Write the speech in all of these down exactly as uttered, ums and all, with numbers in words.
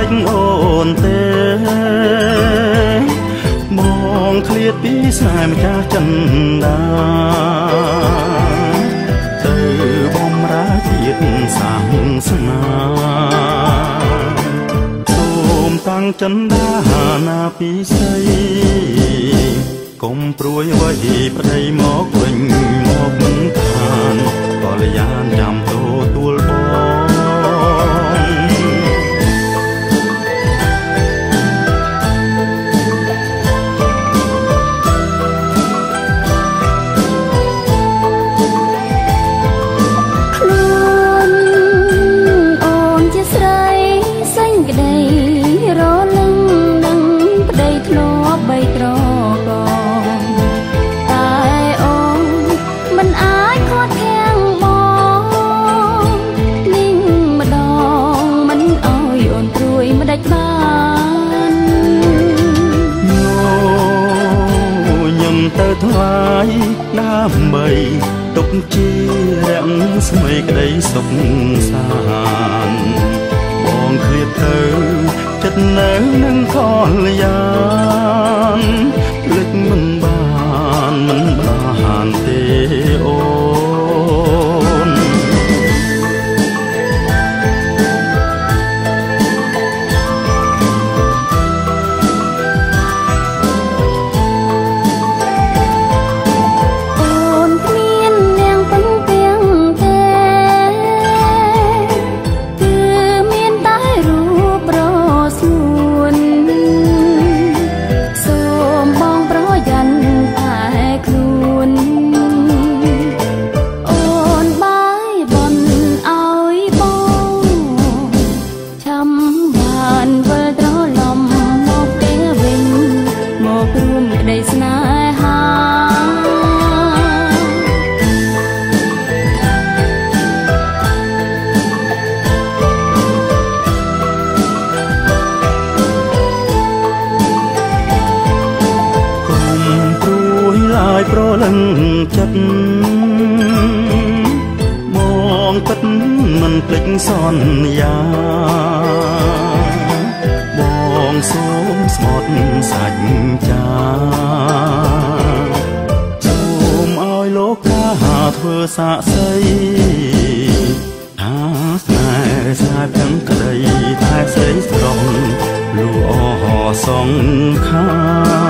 ចអូនទេมองเคลียดปีสายมาจากจันดาเติบอมราเทียดสางสนาโสมตั้งจันดานาปีใสกลมปรวยไว้ประเดี๋ยวหมอกวิ่งหมอกมันทานกอลยานจำโตตัวบถวายน้ำใบตกจีแรงสมัยกระไดสุขสารบองเคลียดเธอจัดเนื้อนั่งคอนยานเล็กมันบานมันบานเตโอนโปรลังจัดมองปัดมันพลิกซ่อนยามองโสมสมดสัจจาโสมอ้อยโลกาเธอสะใสหาสายสายทั้งกระไดทายใสตรองลูอสองข้า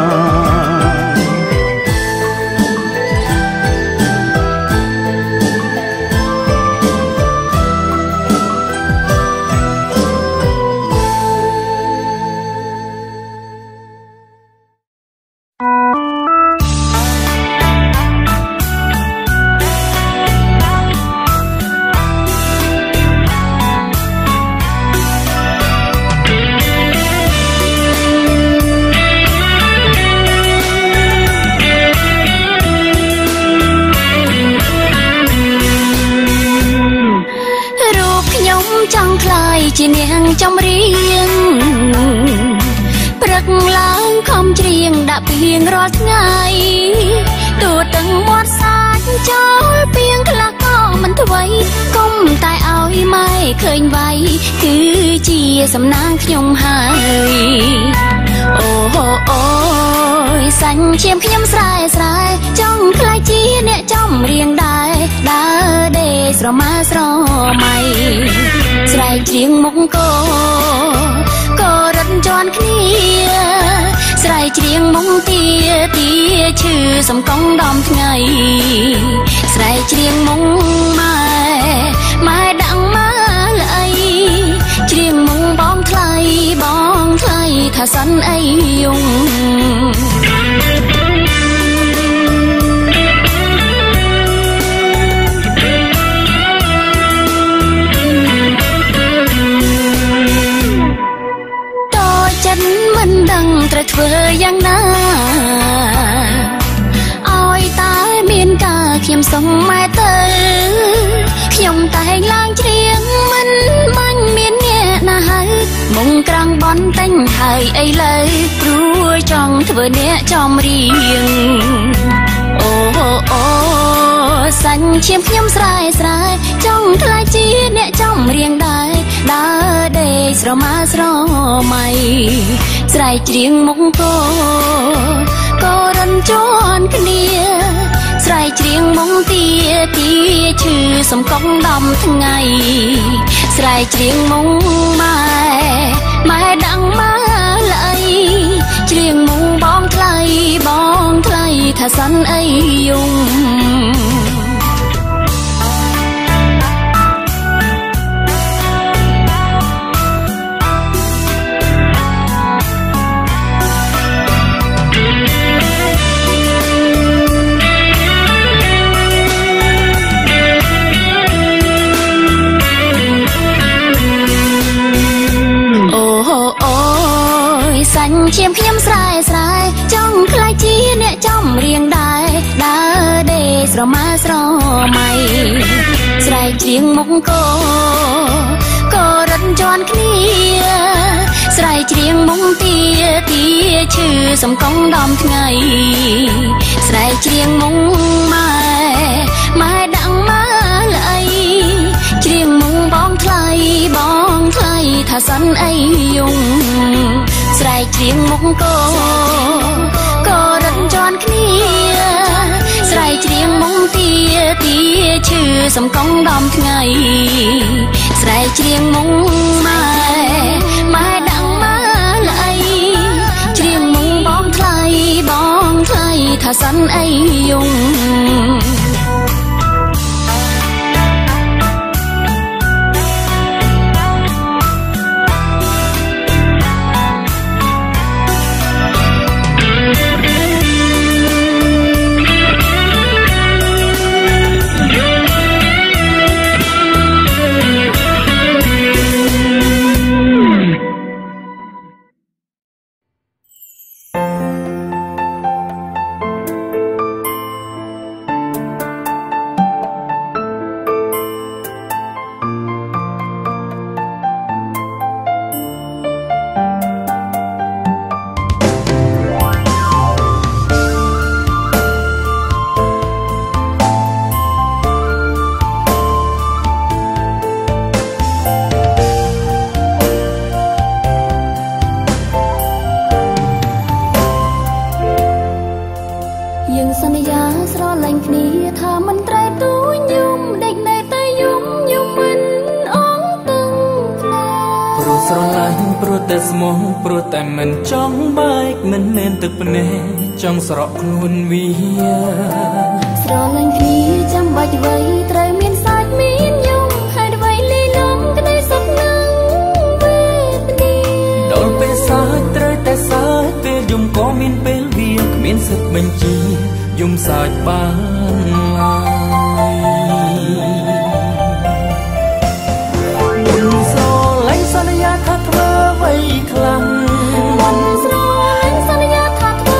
จีเนียงจำเรียงปรักล้างคอมเรียงดับเพียงรอดไงตัวตึงหมดสายจอเพียงคลาก็มันถอยก้มตายเอาไม่เคยไว้คือจีสำนักขยมหายโอ้โหโอ้ยสัญเชียมขยมสายสายจ้องคลายจีเนี่ยจ้องเรียงได้ดาเดสรมาสรอไม่สายเชียงมงโกก็รันจวนเคลียสายเชียงมงเตียเตียชื่อสมกองดอมไงสายเชียงมงไม้ไม้ดังมาเลยเชียงมงบ้องไทยบ้องไทยถ้าสันไอยุงมันดังตระเถอยังน่าอ้อยตายเมียนกาเขียมส่งไม้เตอเขียมตายล่างเชียงมันมันเมียนเนี่ยนะฮะมงกลางบอนเต้นไทยไอเลยรู้จังเถอเนี่ยจอมเรียงโอ้โอ้สัญเชียมเขียมสายสายจ้องทลายจีเนี่ยจ้องเรียงได้ดដើរដេកស្រមាស្រមៃស្រែកច្រៀងមុខគោក៏រំជន់គ្នាស្រែកច្រៀងមុខទាទាឈឺសំកងដំថ្ងៃស្រែកច្រៀងមុខម៉ែម៉ែដាំងម៉ាលអីច្រៀងមុខបងថ្លៃបងថ្លៃថាសិនអីយំឈាមខ្ញុំស្រែស្រែចង់ខ្លាចជាអ្នកចំរៀងដែរដើរដេកស្រមាស្រមៃស្រែកច្រៀងមុខគោក៏រត់ជន់គ្នាស្រែកច្រៀងមុខទាទាឈឺសំកងដំថ្ងៃស្រែកច្រៀងមុខម៉ែម៉ែដាំងម៉ាលអីច្រៀងមុខបងថ្លៃបងថ្លៃថាសិនអីយំស្រែកច្រៀងមុខគោក៏រត់ជន់គ្នាស្រែកច្រៀងមុខទាទាឈឺសំកងដំថ្ងៃស្រែកច្រៀងមុខម៉ែម៉ែដាំងម៉ាលអីច្រៀងមុខបងថ្លៃបងថ្លៃថាសិនអីយំចង់ស្រក់ខ្លួនវាស្រលាញ់គ្នាចាំបាច់អ្វីត្រូវមានសាច់មានយំហើយអ្វីលេលំក្តីសុខនឹងវេទនាដល់ពេលសាច់ត្រូវតែសាច់ពេលយំក៏មានពេលវាគ្មានសិទ្ធិបញ្ជាយំសាច់បានឡើយមុនស្រលាញ់សន្យាថាធ្វើអ្វីខ្លាំងមុនស្រលាញ់សន្យា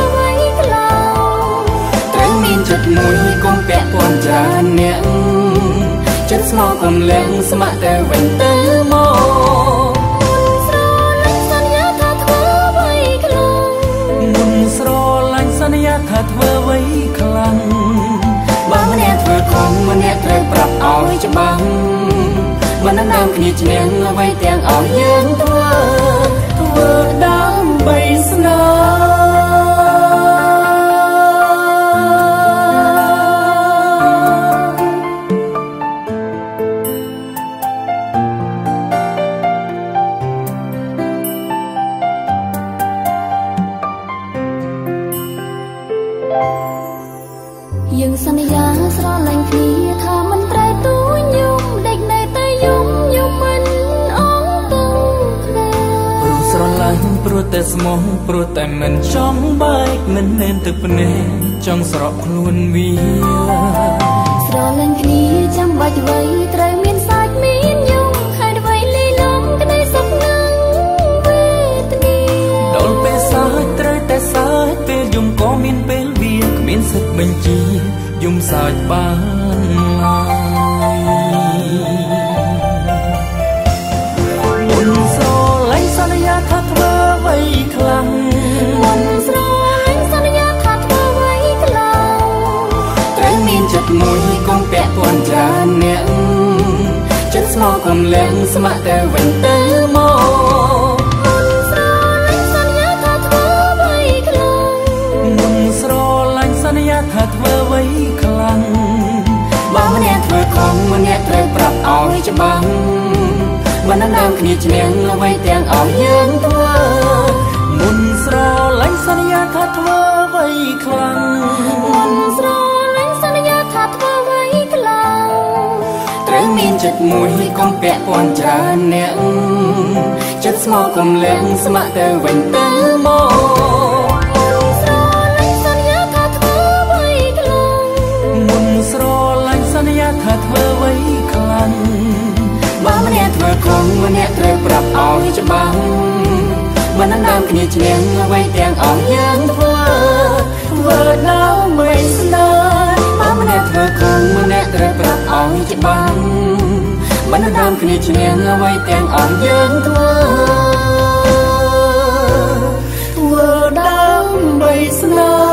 ចិត្តមួយកុំពាក់ព័ន្ធច្រើនអ្នកចិត្តស្មោះកុំលៀងស្ម័គ្រតែវិញទៅមកមុនស្រលាញ់សន្យាថាធ្វើអ្វីខ្លាំងមុនស្រលាញ់សន្យាថាធ្វើអ្វីខ្លាំងបើម្នាក់ធ្វើខុសម្នាក់ត្រូវប្រាប់ឲ្យច្បាស់មិននឹងដើមគ្នាឈ្នះអ្វីទាំងអស់យើងធ្វើធ្វើដើម្បីស្នេហ៍យើងសន្យាស្រឡាញ់គ្នាថាមិនត្រូវទូញយំដេកនៅតែយំយំមិនអងទៅគ្នាព្រោះស្រឡាញ់ព្រោះតែស្មោះព្រោះតែមិនចង់បែកមិនមែនទឹកភ្នែកចង់ស្រក់ខ្លួនវាស្រឡាញ់គ្នាចាំបាច់អ្វីត្រូវមានសាច់មានយំហើយអ្វីលេលំក្តីសុខនឹងវេទនាដល់ពេលសាច់ត្រូវតែសាច់ពេលយំក៏មានពេលវាគ្មានសិទ្ធិបញ្ជាយំសាច់បានឡើយមុនស្រលាញ់សន្យាថាធ្វើអ្វីខ្លាំងមុនស្រលាញ់សន្យាថាធ្វើអ្វីខ្លាំងត្រូវមានចិត្តមួយកុំពាក់ព័ន្ធច្រើនអ្នកចិត្តស្មោះកគុំលៀងស្ម័គ្រទៅវិញទៅមកមុនស្រឡាញ់សន្យាថាធ្វើអ្វីខ្លាំងមុនស្រឡាញ់សន្យាថាធ្វើអ្វីខ្លាំងបើម្នាក់ធ្វើខំម្នាក់ត្រូវប្រាប់ឲ្យច្បាស់មិនដើមគ្នាឈ្នះអ្វីទាំងអស់យើងធ្វើមុនស្រឡាញ់សន្យាថាធ្វើអ្វីខ្លាំងមុនស្រឡាញ់សន្យាថាធ្វើអ្វីខ្លាំងត្រូវមានចិត្តមួយកុំពាក់ព័ន្ធច្រើនអ្នកចិត្តស្មោះកុំលៀងស្ម័គ្រទៅវិញទៅមកមុនស្រឡាញ់សន្យាថាធ្វើអ្វីខ្លាំងមុនស្រឡាញ់សន្យាថាធ្វើអ្វីខ្លាំងបើម្នាក់ធ្វើខំម្នាក់ត្រូវប្រាប់ឲ្យច្បាស់មិនដើមគ្នាឈ្នះអ្វីទាំងអស់យើងធ្វើធ្វើដើម្បីស្នេហ៍បើម្នាក់ធ្វើខំម្នាក់ត្រូវប្រាប់ឲ្យច្បាស់មិនដើមគ្នាឈ្នះអ្វីទាំងអស់យើងធ្វើធ្វើដើម្បីស្នេហ៍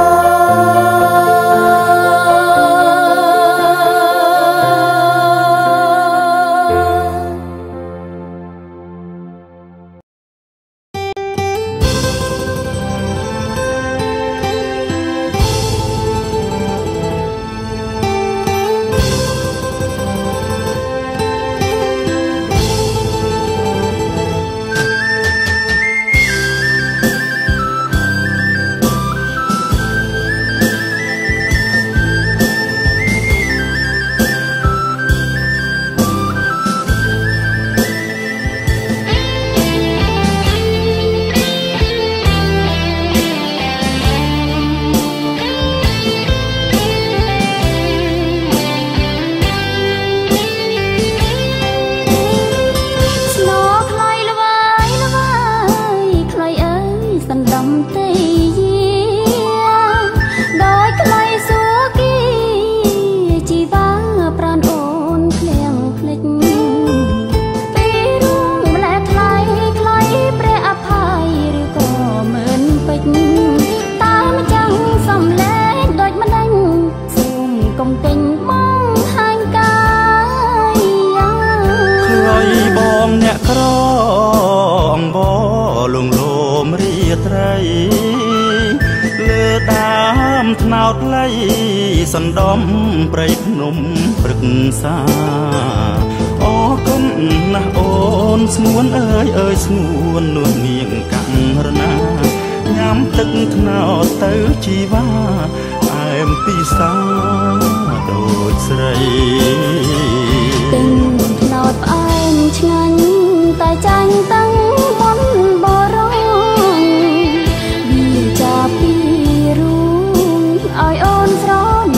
សណ្ដំព្រៃភ្នំព្រឹក្សាអរគុណណាស់អូនស្ងួនអើយអើយស្ងួននួននាងកាំងរណាញ៉ាំទឹកថ្នោតទៅជីវ៉ាផ្អែមពីសាដូចស្រីទិញថ្នោតផ្អែមឆ្ងាញ់តែចាញ់តាំងបនបរងវាចាពីរូឲ្យអូនស្រ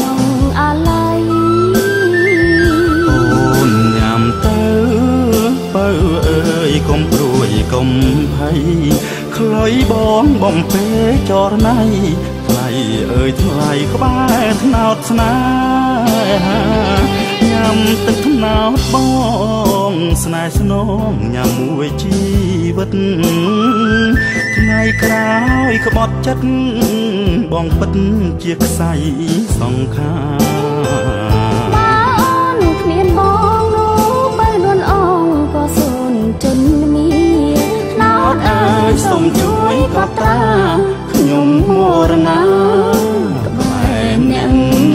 កុំព្រួយកុំភ័យខ្លុយបងបំពេចរណៃថ្លៃអើយថ្លៃក្បែរថ្នោតស្នេហាញ៉ាំទឹកថ្នោតបងស្នេហ៍ស្នងញ៉ាំមួយជីវិតថ្ងៃក្រោយក្បត់ចិត្តបងពិតជាខ្សែសង្ខារបានគ្មានបងនោះបើលួនអងក៏សូនចិនមានថ្នោតអើយសូមជួយកត់ត្រាខ្ញុំមរណាក្បែរអ្នក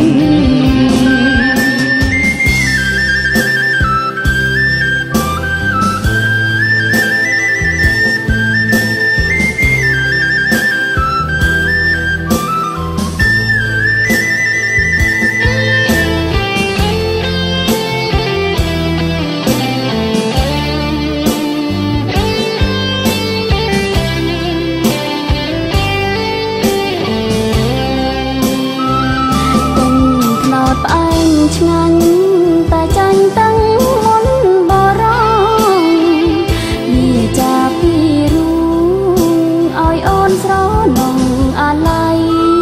ឆ្ងាញ់តែចាញ់តាំងមុនបរងវាចាពីរូឲ្យអូនស្រណងអាឡ័យ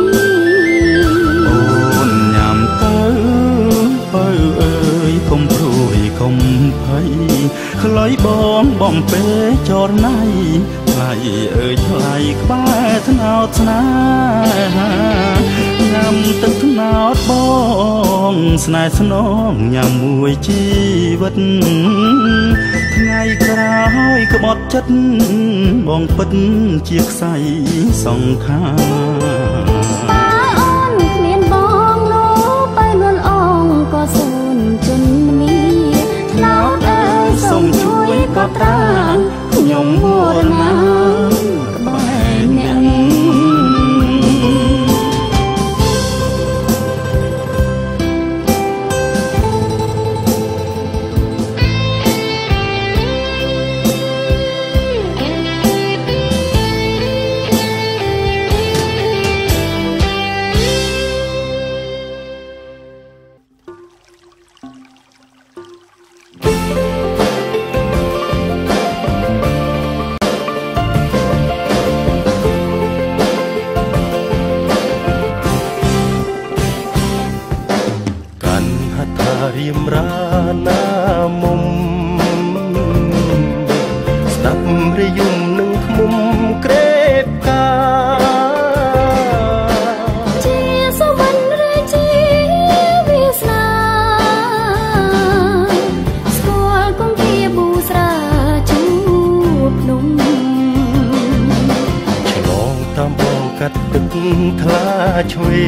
អូនញ៉ាំទៅបើអើយកុំព្រួយកុំភ័យខ្លុយបងបំពេចរណៃថ្លៃអើយថ្លៃក្បែរថ្នោតស្នេហាញ៉ាំมទឹកថ្នោតបងស្នេហ៍ស្នងញ៉ាំមួយជីវិតថ្ងៃក្រោយក្បត់ចិត្តបងពិតជាខ្សែសង្ខារប៉ាអូនគ្មានបងនោះបែរនួនអងក៏សូនជន់មីថ្នោតអើយសូមជួយក៏ត្រាខ្ញុំមួរណាក្បែរអ្នករៀមរាណាមុំស្ដាប់រយំនឹងធ្មុំក្រេបកាជាសវណ្ណរាជាវាសនាស្គាល់គង្គាប៊ូស្រាជួបភ្នំឆ្លងតាមបងកាត់ទឹកថ្លាឆ្វេ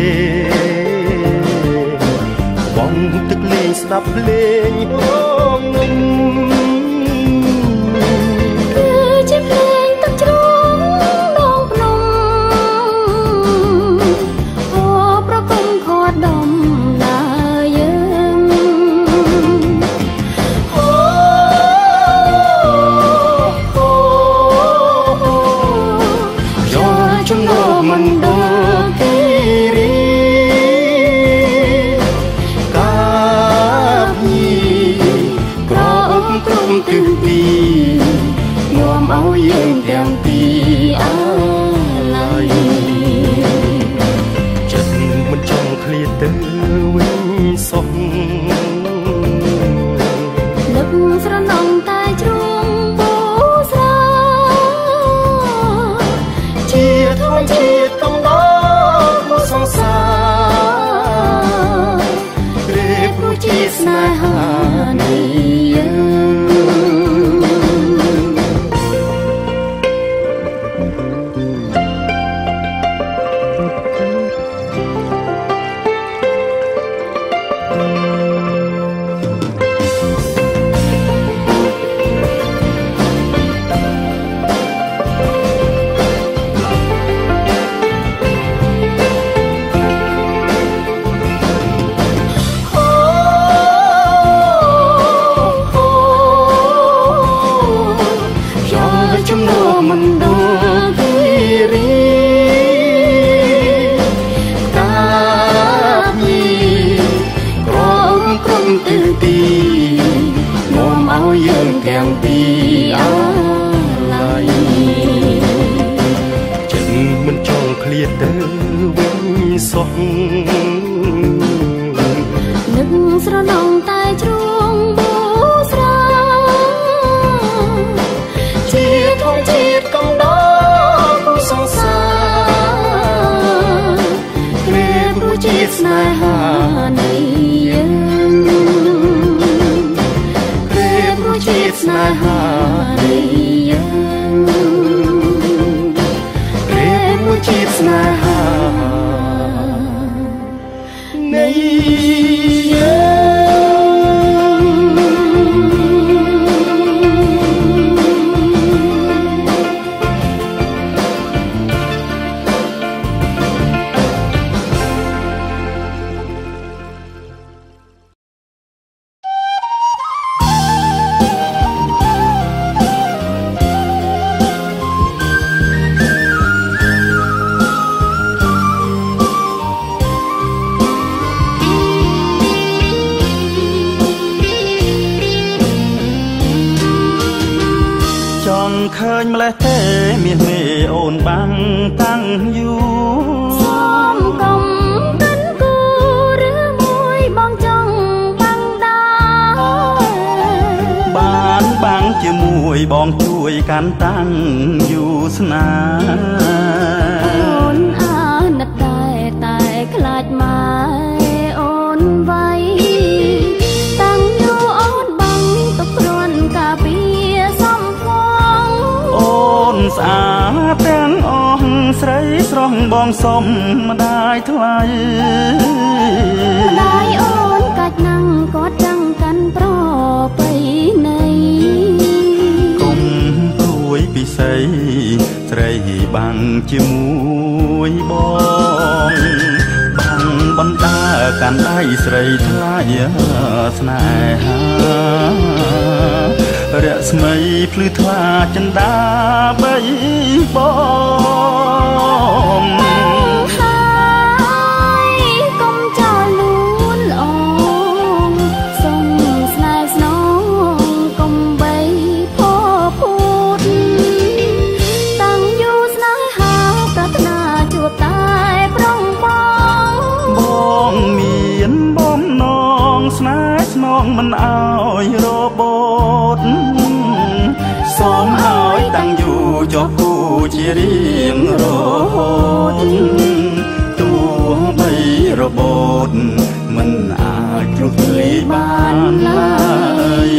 បងទឹកលេងស្ដាប់លេងបងងំគឺជាភ្លេងទឹកជ្រងដងភ្នំអូប្រគំខត់ដំដើរយើងអូយកជំនួសមិនដល់គេរីទិសទីនាំឲ្យយើងទាំងពីរអាឡ័យចិត្តមិនចង់ឃ្លាតទៅវិញសោះនឹកស្រណងតែជ្រុងបូស្រាជាធម្មជាតិកំដរមកសង្សារព្រេព្រោះជាស្នេហានៃយើងមិនដល់គេរីតាបញីក្រមក្រុមទិសទីនាំឲ្យយើងទាំងពីរអាឡ័យចិត្តមិនចង់ឃ្លាតទៅវិញសោះនឹកស្រណងតែជ្រុងបូស្រាជាធម្មជាតិកំដរគូសង្សារព្រេព្រោះជាស្នេហានៃយើងព្រេព្រោះជាស្នេហានៃយើងព្រេព្រោះជាស្នេហានៃយើងឃើញម្លេះទេមាសមេអូនបាំងតាំងយូរសូមកុំកិនគូឬមួយបងចង់បាំងដែរបានបាំងជាមួយបងជួយកាន់តាំងយូរស្នាអូនអាណិតតែតែខ្លាចบองสมมาได้เท่าไรมาได้โอนกัดนั่งกอดจังกันปลอไปในกลมปลุยปีใสใส่บังจมูกบองบังบันดาการได้ใส่ทายสนายหาเรียสมัยพลือทลาจันดาใบบองหายกมจอลูนอองทรงสนายสนองกมใบพ่อพูดตั้งอยู่สนายหาปรารถนาจูบตายปรองบองบองเมียนบอมน้องสนายสนองมันเอาโรบทสมหายตั้งอยู่จบกูเชียรียงรถตัวใบระบดมันอาจลุกลีบ้านเลย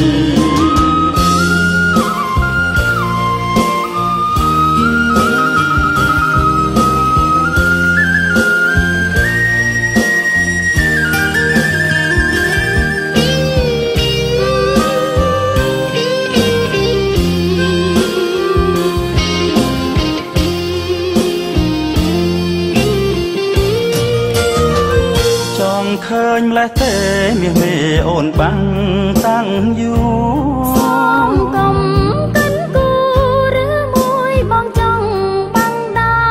เคยและเตะเมียเมโอนบังตั้งอยู่สองกลมกันกูหรือมวยบองจังบังดา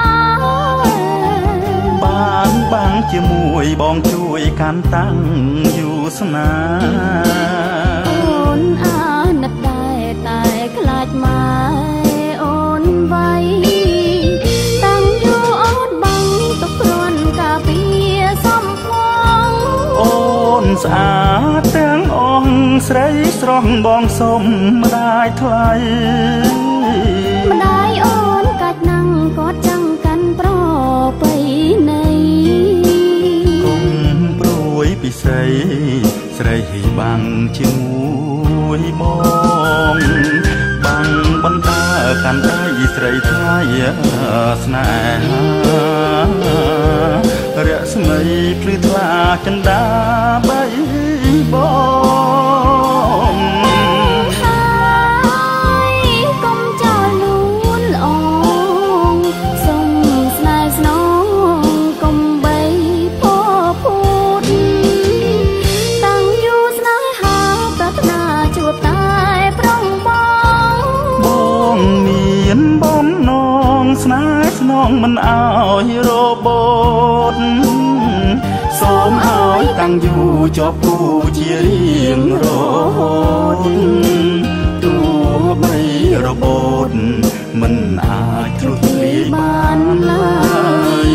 บางบางจะมวยบองช่วยการตั้งอยู่สนาโอนอานัดได้ตายคลาดมาโอนไว้ตั้งอยู่อดบังตกรอนกาเปียซ้ำโอนสะอาดแตงอ่องใสสรองบองสมมาได้เท่าไรมาได้โอนกัดนั่งกอดจังกันปลอไปในกลมปลุยปีใสใส่บังชิมวยมองบังบันตากันได้ใส่ทายสนาเรียสมัยพลือทลาจันดาใบบองหายกมจอลูนอองทรงสนายสนองกมใบพ่อพูดตั้งอยู่สนายหาปรารถนาจูบตายปรองบองบองเมียนบอมน้องสนายสนองมันเอาโรบทสมหายตั้งอยู่จอบกูเชียรียงรถตัวใบระบดมันอาจลุกลีบ้านเลย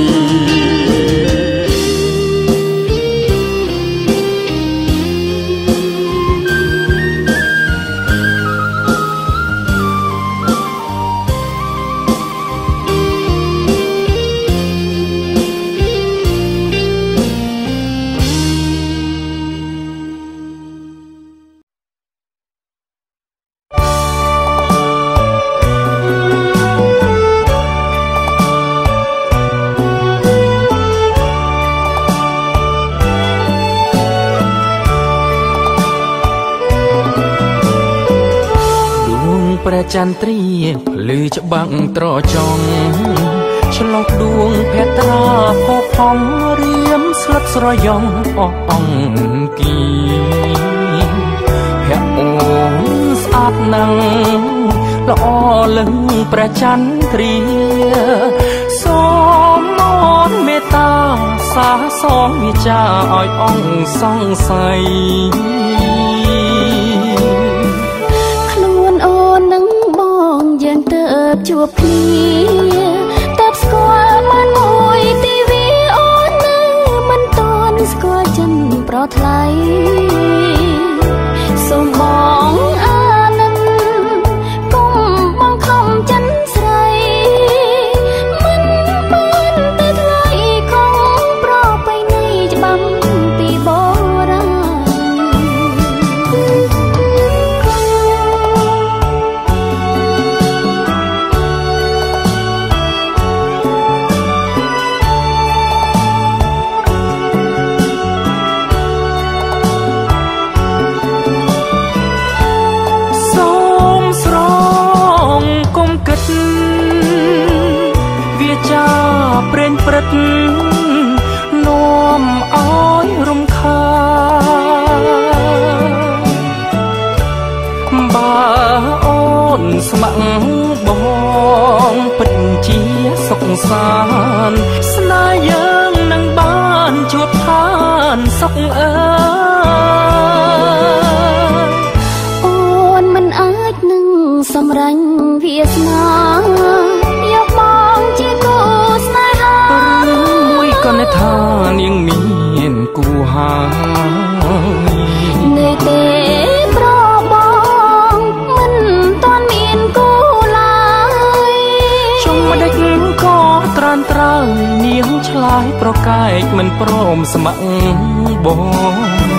ประจันตรีพลือจะบังตรอจองฉลอกดวงแพตราพอพองเรียมสลัดสรยองออกอ่องกีแพโอนสอาดนังละอ้อลึงประจันตรีสองนอนเมตตาสาสองวิจาอ้อยอ่องส่องใสจวบเพลียตับสกอมันมวยทีวีโอนนึงมันตอนสกอจันปลอดไหลสมบองอานันก้มบังคำจันใสมันปานแต่ไหลของปลอไปในจะบังปีโบราณព្រេងព្រឹកនាំឲ្យរំខានបើអូនស្ម័គ្របងពិតជាសុខសាន្តស្នេហ៍យើងនឹងបានជួបឋានសុខអើយអូនមិនអាចនឹងសម្រេចវាសនាយកបងជាគូស្នេហាមួយក៏នៅថានាងមានគូហើយនៅទេប្របងមិនតាន់មានគូឡើយជុំម្ដេចក៏ត្រានត្រើយនាងឆ្លើយប្រកែកមិនព្រមស្ម័គ្របង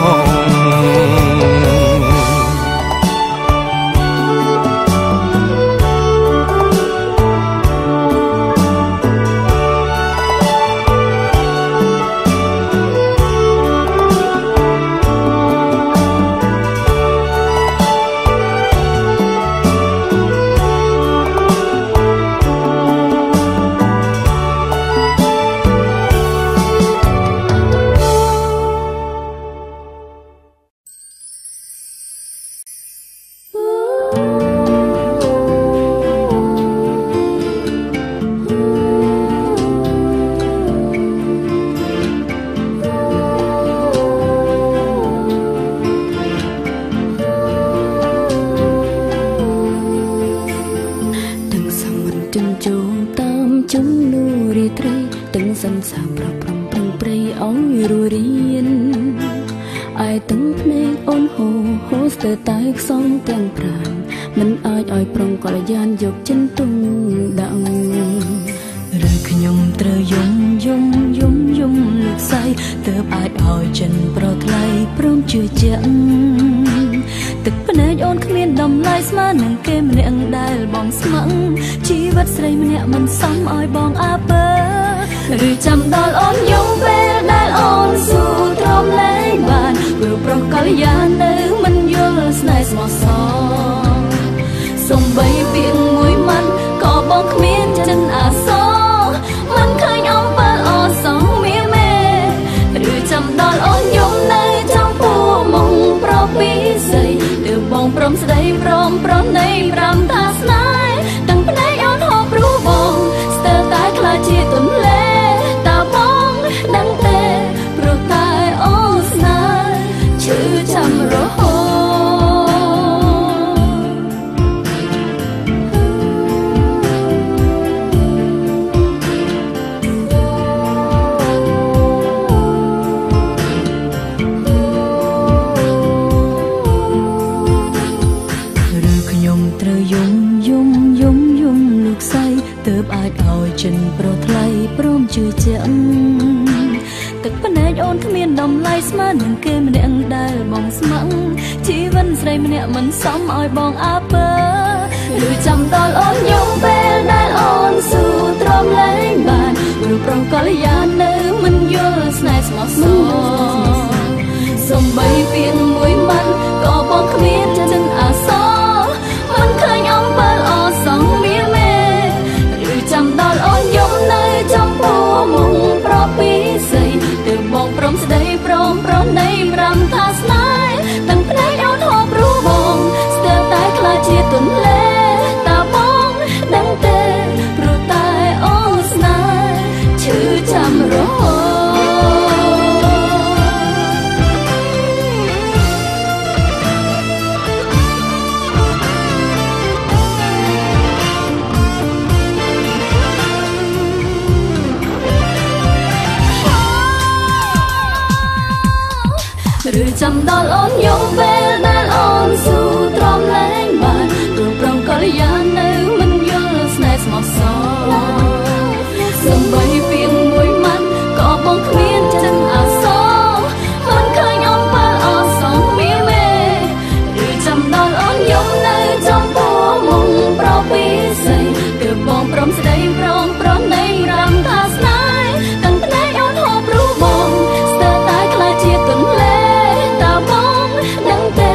ឬចាំដល់អូនយំពេលដែលអូនស៊ូទ្រាំលែងបានព្រោះប្រងកល្យានៅមិនយល់ស្នេហ៍ស្មោះសរសំបីពីងមួយម៉ាត់ក៏បងគ្មានចិត្តអាសរមិនឃើញអំពើអសងមានមេឬចាំដល់អូនយំនៅចំពោះមុខប្រពីស័យគឺបងព្រមស្ដីព្រមប្រណីរំថាស្នេហ៍តាំងភ្នែកអូនហូបរូបបងស្ទើរតែខ្លាចជាទន្លេតាបងដឹងទេ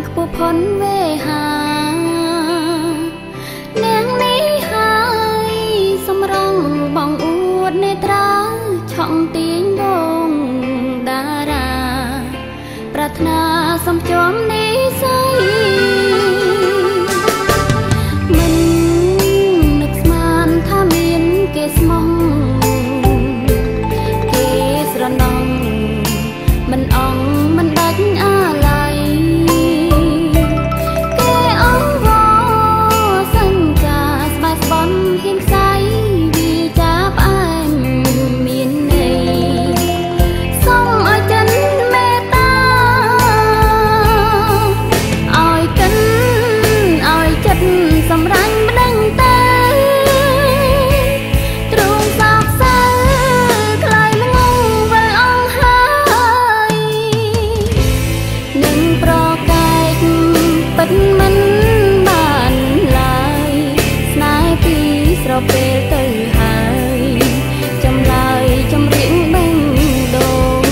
ខ្ពស់ផុនវេហានាងនេះហើយសម្រងបងអួតនេត្រាឆក់ទាញបងតារាប្រាថ្នាសំជាប់និស័យមិននឹកស្មានថាមានគេស្មោះគេស្រណងមិនអងមិនដាច់អាឡ័យគេអងវសង្ចាស្បែកស្បន់ហ៊ានខ្សែវាចាផ្អែមមានន័យសូមឲ្យចិនមេត្តាឲ្យកិនឲ្យចិត្តសម្រាញ់មិនដឹងទេទ្រូងសោកសៅខ្លាយល្ងងវិលអងហើយនឹងប្រកែកពិតមិនបានឡើយស្នេហ៍ពីស្រពេលទៅហើយចម្លើយចម្រៀងបេះដូង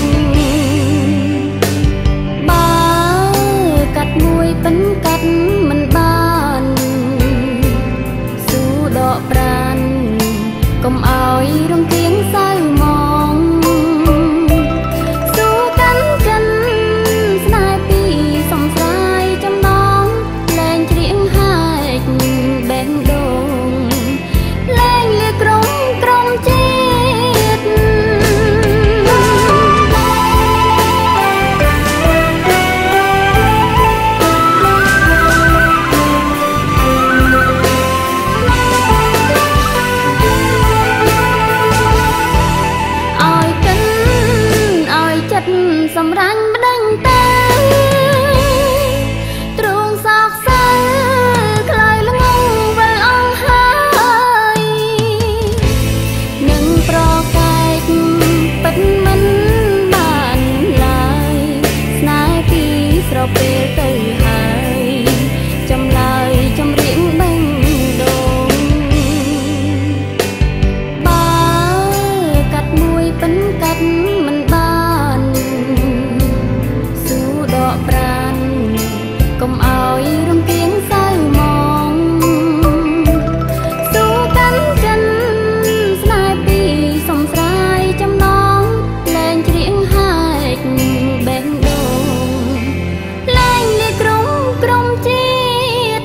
បើកាត់មួយពិនកាត់មិនបានស៊ូដកប្រាណកុំឲ្យរង្គៀងសៅមងស៊ូកាន់ចិនស្នេហ៍ពីសំស្រាយចំណងលែងច្រៀងហាច់បេះដូងលែងលាក្រុមក្រុមជាតិឲ្យកិនឲ្យចិត្តសម្រាញ់មិនដឹងទេទ្រូងសោកសៅខ្លាយល្ងងវិលអងហើយនឹងប្រកែកពិតមិនបានឡើយស្នេហ៍ពីស្រពេលទៅហើយចម្លើយចម្រៀងបេះដូងបើកាត់មួយពិនកាត់មិនបានស៊ូដកប្រាណកុំឲ្យរង្គៀងសៅមងស៊ូកាន់ចិនស្នេហ៍ពីសំស្រាយចំណងលែងច្រៀងហាច់បេះដូងលែងលាក្រុមក្រុមជាតិ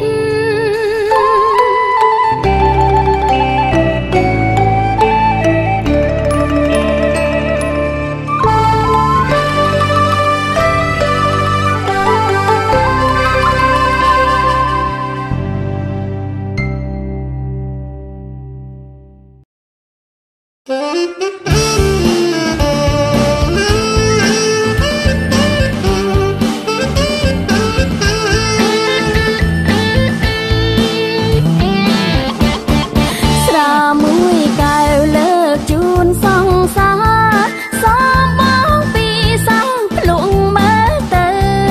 ស្រាមួយកែវលើកជូនសង្សារសូមបងពីសាំងភ្លុងមើលទៅ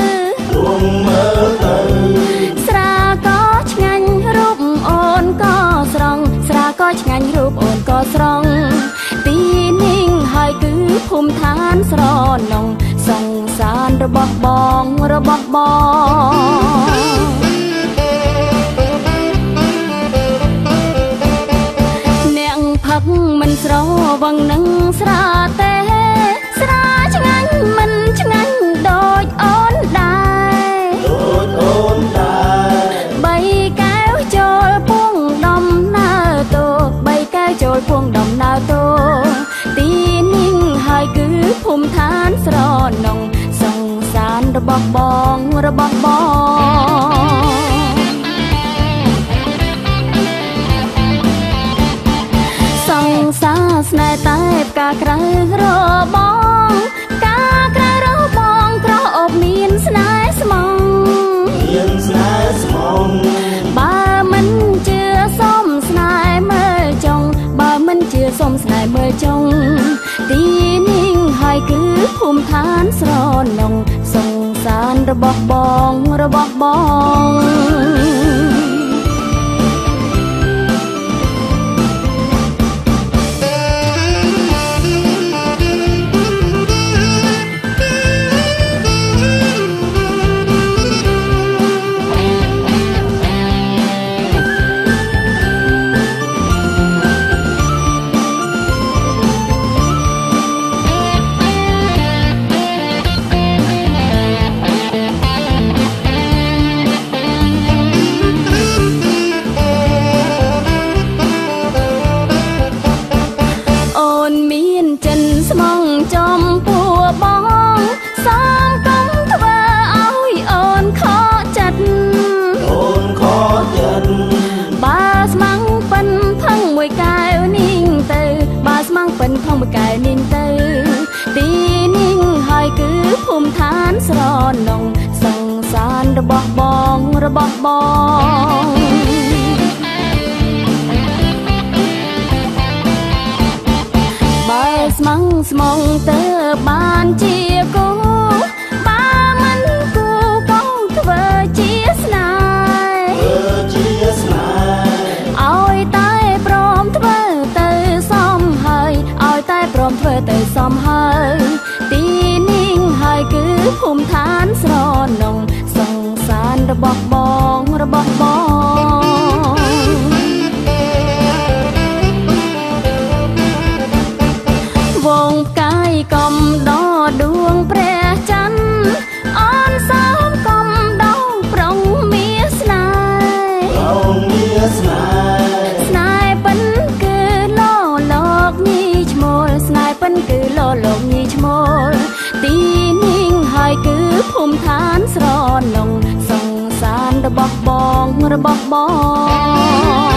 ស្រាក៏ឆ្ងាញ់រូបអូនក៏ស្រង់ស្រាក៏ឆ្ងាញ់រូបអូនក៏ស្រង់ទីនេះហើយគឺភូមិឋានស្រនងសង្សាររបស់បងរបស់បងអ្នកផឹកមិនស្រវឹងនឹងស្រាទេស្រាឆ្ងាញ់មិនឆ្ងាញ់ដូចអូនដែរដូចអូនដែរបីកែវចូលពួងដំណើរតូបីកែវចូលពួងដំណើរតូទីនេះហើយគឺភូមិឋានស្រនងសង្សាររបស់បងរបស់បងសង្សារស្នេហ៍តែផ្កាក្រៅរបងផ្កាក្រៅរបងក្រអូបមានស្នេហ៍ស្មងមានស្នេហ៍ស្មងបើមិនជឿសុំស្នេហ៍មើលចុងបើមិនជឿសុំស្នេហ៍មើលចុងទីនេះហើយគឺភូមិឋានស្រនងសង្សាររបស់បងរបស់បងบองระบบบองใบสมังสมองเตอบานเจียกูบ้ามันกูก้องเธอเจียสนายเจียสนายเอาใต้พร้อมเธอเตอซ้อมให้เอาใต้พร้อมเธอเตอซ้อมให้ตีนิ่งให้คือภูมิฐานสรอนงส่งสารระบบบองระบบบองวงกายกอมดอดวงแปรจันอ่อนสามกอมดองปรองเมียสนายปรองเมียสนายสนายเป็นคือล่อหลอกยี่ชโมลสนายเป็นคือล่อหลอกยี่ชโมลตีนิ่งให้คือภูมิฐานสรอนงส่งสารระบบบองระบบบอง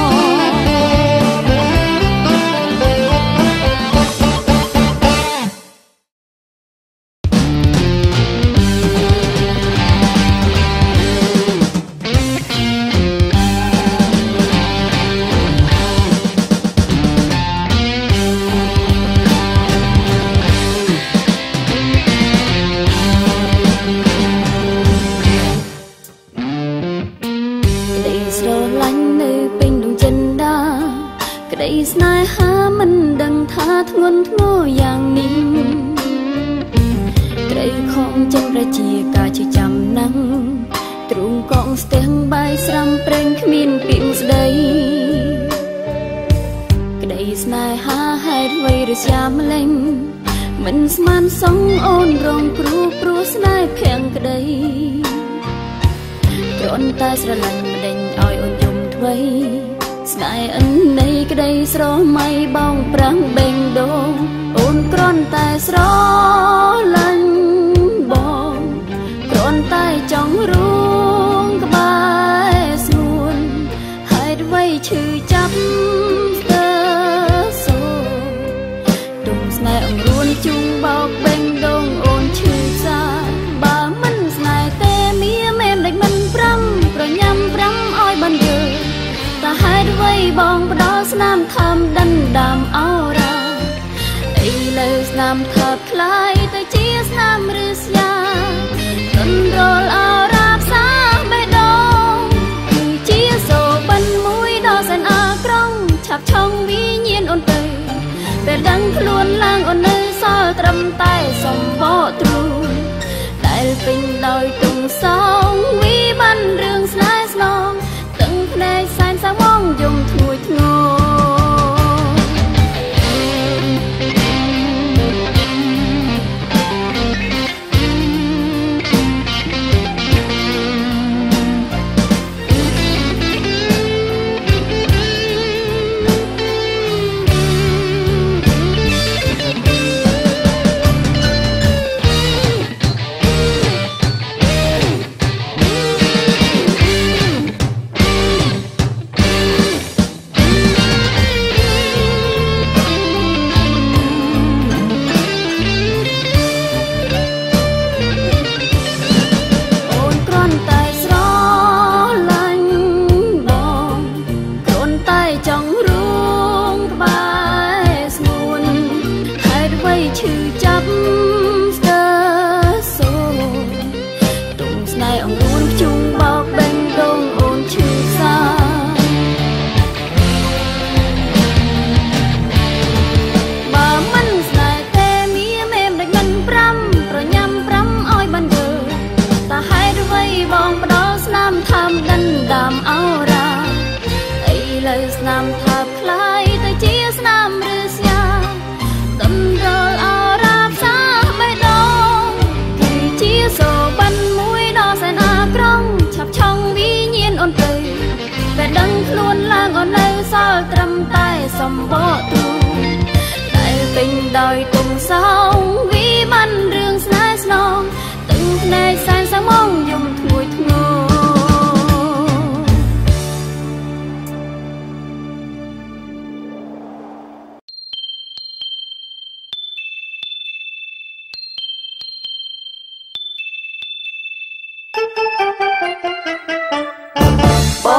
สนายหามันดังท่าทงนทโง่อย่างนี้ไกรของจังระเจียกาชิจำนังตรุงกองสเตียงใบสรำเปร่งขมิ้นปิ่งสดายไกรสนายหาให้ไว้ระยามเล็งมันสมันสองโอนรองครูปรูสนายเพียงกระไดกรอนตาสระลังเด่งอ้อยอ่อนยมถวยสนายอันในกระไดสรอไม่บ้องปรังเบ่งโดโอนกรอนตายสรอลันบองกรอนตายจ้องรุงกบายสวนให้ไว้ชื่อจับเตอโซดุงสนายอ่องรุนจุงบอกเบ่งดงโอนชื่อซาบ่ามันสนายเตเมียแม่เด็กมันปรำประยำปรำอ้อยบันเดือตาให้ด้วยบองปลอสนามทำดันดำเอาราไอ้เลยสนามทับคลายแต่เจียสนามฤษยาต้นโรลเอาราบสาใบดองเจียโซบันมุยดอสันอากรองฉับช่องวิญญาณอ่อนเตยแต่ดังคล้วนล่างอ่อนเนยซอตรำใต้สมบ่ตรูได้เป็นดอยตุงสองวิบันเรื่องสลายสนองตึงในสายสมองยมถวยงอสมบ่ตรูได้เป็นดอยตุงสองวิมันเรื่องสลายสนองตึงในสายสมองยมถวยงอ Thank you.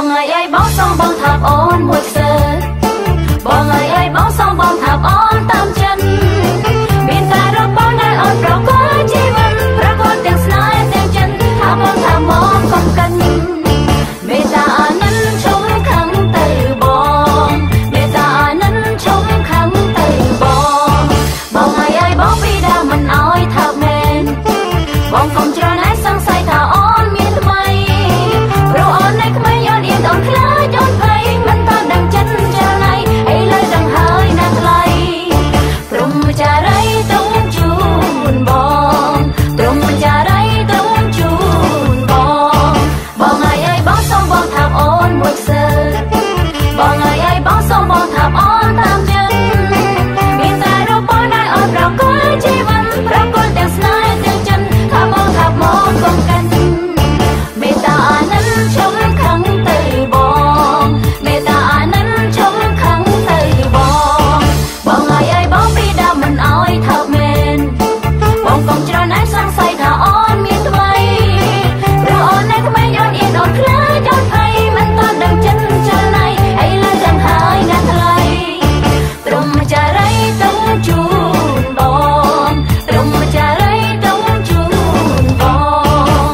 បងអើយអើយបងសងបងថាអូនមួយខ្សែបងអើយអើយបងសងបងថាអូនតាមចិនមានតែរកបងដែលអូនប្រកបជីវិតប្រកបទាំងស្នេហ៍ទាំងចិនថាបងថាមកកុំកិនមេត្តាអានិនជុំខឹងទៅបងមេត្តាអានិនជុំខឹងទៅបងបងអើយអើយបងពីដើមមិនអោយថាមែនបងកុំច្រណែនសង្ស័យថាអូនមានថ្មីព្រោះអូននៅក្មេងអូនអៀនអូនខ្លាចអូនភ័យមិនតាន់ដឹងចិត្តចាណៃឥឡូវដឹងហើយណាថ្លៃព្រមចារីទុំជូនបងព្រមចារីទុំជូនបងបងអើយអើយបងសូមបងថាអូនមួយខ្សែបងអើយអើយបងសូមបងថាអូនតាមចិត្តមានតែរូបបងដែលអូនប្រកបជីវិតប្រកបទាំងស្នេហ៍ទាំងចិនថាបងថាមកកុំកិនមេត្តាអានិនជុំខឹងទៅបងមេត្តាអានិនជុំខឹងទៅបងបងអើយអើយបងពីដើមមិនអោយថាមែនបងកុំច្រណែនសង្ស័យថាអូនមានថ្មីព្រោះអូននៅក្មេងអូនអៀនអូនខ្លាចអូនភ័យមិនតាន់ដឹងចិត្តចាណៃឥឡូវដឹងហើយណាថ្លៃព្រមចារីទុំជូនបងព្រមចារីទុំជូនបង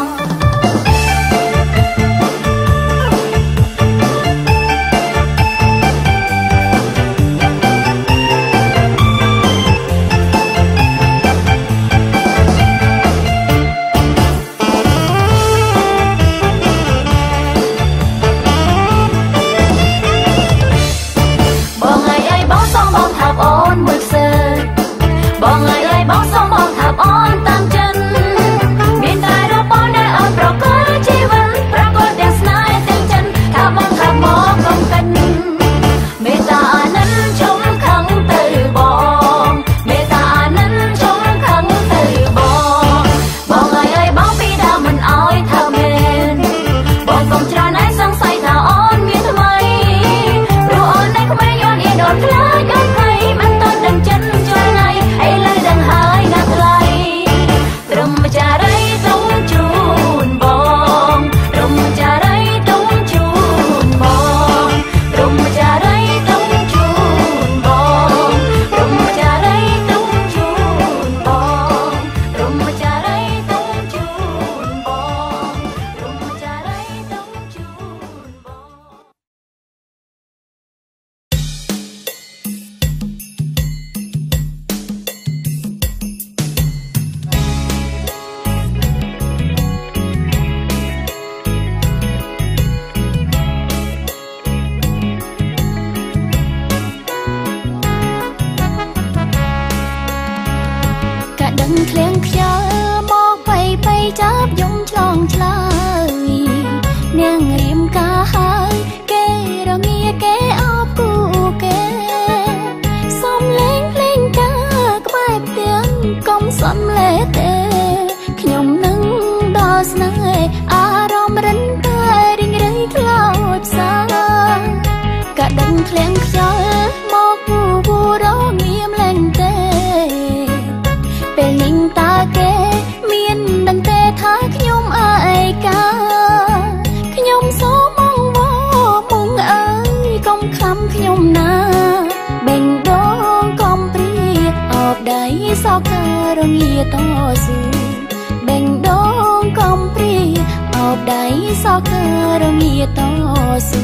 បងអើយអើយបងសូមបងថាអូនមួយខ្សែបងអើយអើយបងសូមបងថាអូនតាមចិនមានតែរូបបងដែលអូនប្រកបជីវិតប្រកបទាំងស្នេហ៍ទាំងចិនថាបងថាមកកុំកិនមេត្តាអានិនជុំខឹងទៅបងមេត្តាអានិនជុំខឹងទៅបងបងអើយអើយបងពីដើមមិនអោយថាមែនបងកុំច្រណែនសង្ស័យថាអូនមានថ្មីព្រោះអូននៅក្មេងអូនអៀនអូនខ្លាចអូនភ័យមិនតាន់ដឹងចិត្តចាណៃឥឡូវដឹងហើយណាថ្លៃព្រមចារីទុំជូនបងព្រមចារីទុំជូនបងព្រមចារីទុំជូនបងព្រមចារីទុំជូនបងព្រមចារីទុំជូនបងព្រមចារីទុំជូនបងកាដឹងឃ្លៀងខ្យល់មកបៃបៃចាប់យំឆ្លងឆ្លើយនាងរៀមកាហើយគេរងាគេអបគូគេសំលេងភ្លេងតាក្បែរផ្ទះកុំសំលេទេខ្ញុំនឹងដល់ស្នេហ៍អារម្មណ៍រិនតែរីងរៃខ្លោចផ្សាកាដឹងឃ្លៀងខ្យល់មកពូពូរងាមលែងទេពេលនេះតើគេមានដឹងទេថាខ្ញុំអើយកាខ្ញុំសូមងវមុងអើយកុំខំខ្ញុំណាបេងដងកុំព្រាអបដៃសោករងាតស៊ូបេងដងកុំព្រាអបដៃសោករងាតស៊ូ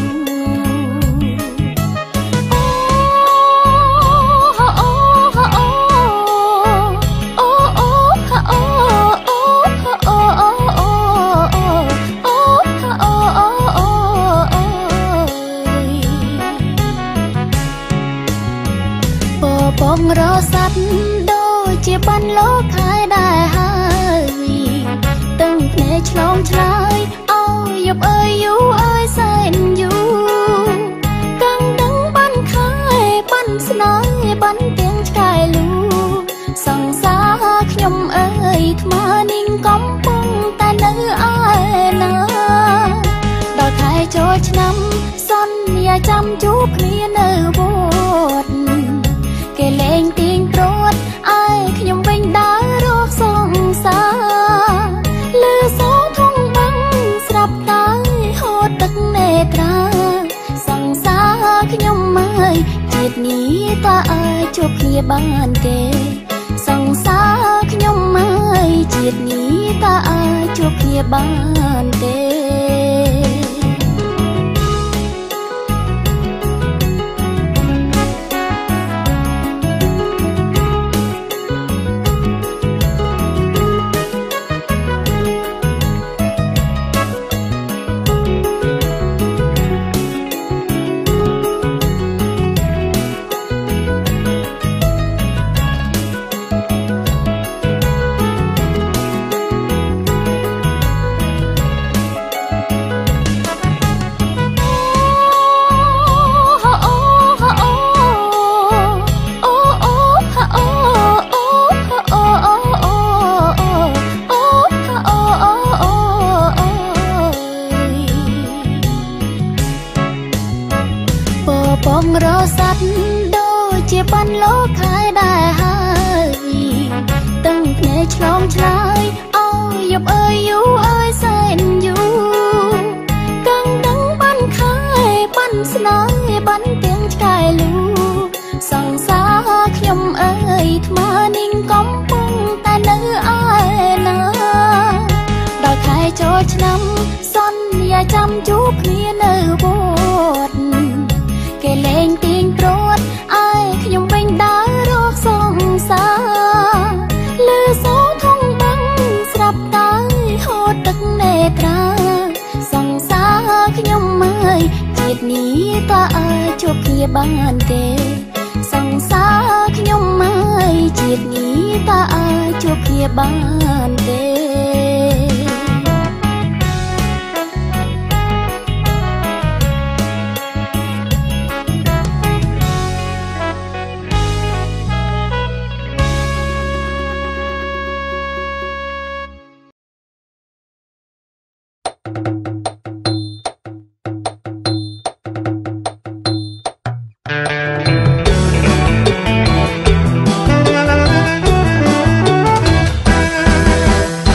បងរស័ព្ទដូចជាបានលោកខែដែរហើយตึงភ្នែកឆ្លងឆ្លើយអើយយប់អើយយូអើយសែនយូកាំងដឹងបានខែបានស្នេហ៍បានទាំងឆ្កែលូសង្សារខ្ញុំអើយថ្មនាងកំពុងតែនៅឯណាដល់ខែចូលឆ្នាំសន្យាចាំជួបគ្នានៅវត្តគេលែងទាញព្រួតឯខ្ញុំវិញដើររកសង្សារលឺសូរធំបាំងស្រាប់តែហូរទឹកនេត្រាជាតិនេះតើអើយជួបគ្នាបានទេសង្សារខ្ញុំអើយជាតិនេះតើអើយជួបគ្នាបានទេបងរស័ព្ទដូចជាបានលោកខែដែរហើយទាំងភ្នែកឆ្លងឆ្លើយអើយយប់អើយយូអើយសែនយូកាំងដឹងបានខែបានស្នេហ៍បានទាំងឆ្កែលូសង្សារខ្ញុំអើយថ្មនាងកំពុងតែនៅឯណាដល់ខែចូលឆ្នាំសន្យាចាំជួបគ្នានៅវត្តគេលេងទាញព្រួតអើយខ្ញុំវិញដើររកសង្សារលឺសូរធំបាំងស្រាប់តែហូរទឹកនេត្រាសង្សារខ្ញុំអើយជាតិនេះតើអើយជួបគ្នាបានទេសង្សារខ្ញុំអើយជាតិនេះតើអើយជួបគ្នាបានទេអ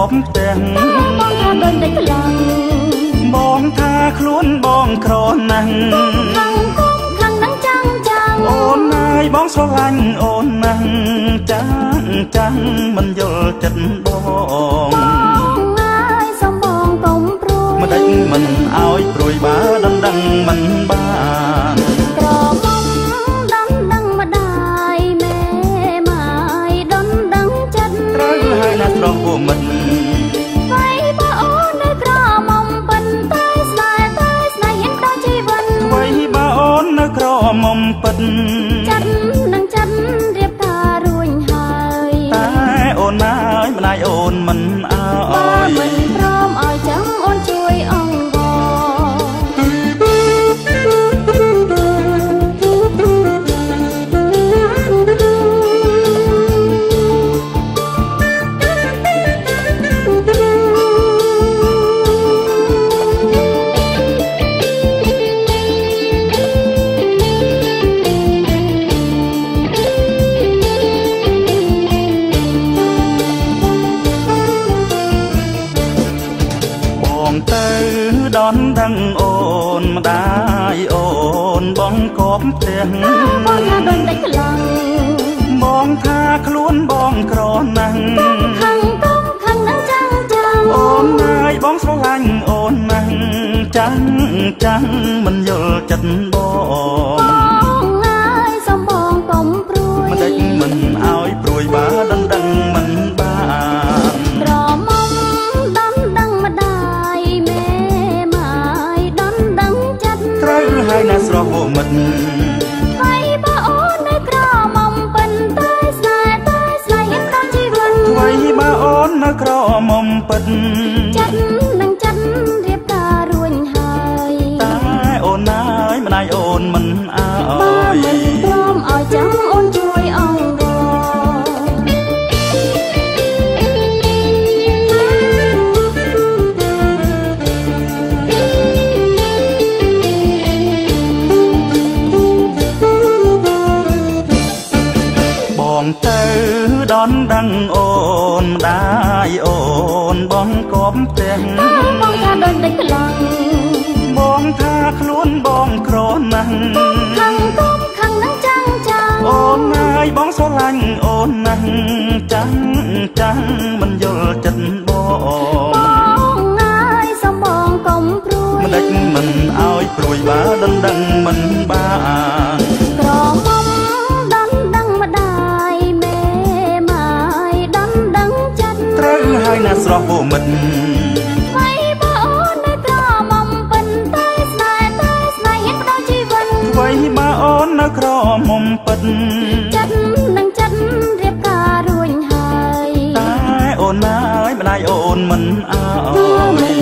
บแต่งมองថាដូចតែខ្លាំងបងថាខ្លួនបងក្រណាំងខាងគុំខាងនឹងចាំងចាំងអូនអើយបងស្រឡាញ់អូនណាំងចាំងចាំងមិនយល់ចិត្តបងអើយសំបងកុំព្រួយមិនដេចមិនអោយព្រួយបើដឹងដឹងមិនបានក្រមុំដឹងដឹងម្ដាយមេម៉ាយដនដឹងចិត្តត្រូវហើយណាស្រស់ពួកមិនវាយបើអូននៅក្រមុំពិនតែស្នេហ៍តែស្នេហ៍ហ៊ានដល់ជីវិតវាយបើអូននៅក្រមុំពិនចិត្តនឹងចិត្តរៀបការរួញហើយតែអូនណាយម្ដាយអូនមិនអើយបើមិនព្រមឲ្យចាំអូនជួយអង្វរទៅដនដឹងអូនម្ដាយអូនបងគប់ផ្ទះបងថាដូចតែខ្លាំងបងថាខ្លួនបងក្រណាំងខាងគុំខាងនឹងចាំងចាំងអូនអើយបងស្រឡាញ់អូនណាំងចាំងចាំងមិនយល់ចិត្តបងបងអើយសំបងកុំព្រួយមិនដេចមិនអោយព្រួយបើដឹងដឹងមិនបានក្រមុំដឹងដឹងម្ដាយមេម៉ាយដនដឹងចិត្តត្រូវហើយណាស្រស់ពួកមិនវាយបើអូននៅក្រមុំពិនតែស្នេហ៍តែស្នេហ៍ហ៊ានដល់ជីវិតវាយបើអូននៅក្រមុំពិនចិត្តនឹងចិត្តរៀបការរួញហើយតែអូនណាយម្ដាយអូនមិនអើយបើមិនព្រមឲ្យចាំអូនជួយអង្វរបងទៅដនដឹងអូនម្ដាយអូនបងគប់ផ្ទះបងថាដូចតែខ្លាំងបងថាខ្លួនបងក្រណាំងខាងគុំខាងនឹងចាំងចាំងអូនអើយបងស្រឡាញ់អូនណាំងចាំងចាំងមិនយល់ចិត្តបងបងអើយសំបងកុំព្រួយមិនដេចមិនអោយព្រួយបើដឹងដឹងមិនបានក្រមុំដឹងដឹងម្ដាយមេម៉ាយដនដឹងចិត្តត្រូវហើយណាស្រស់ពួកមិនវាយបើអូននៅក្រមុំពិនតែស្នេហ៍តែស្នេហ៍ហ៊ានដល់ជីវិតវាយបើអូននៅក្រមុំពិនចិត្តនឹងចិត្តរៀបការរួញហើយតែអូនណាយម្ដាយអូនមិនអើយ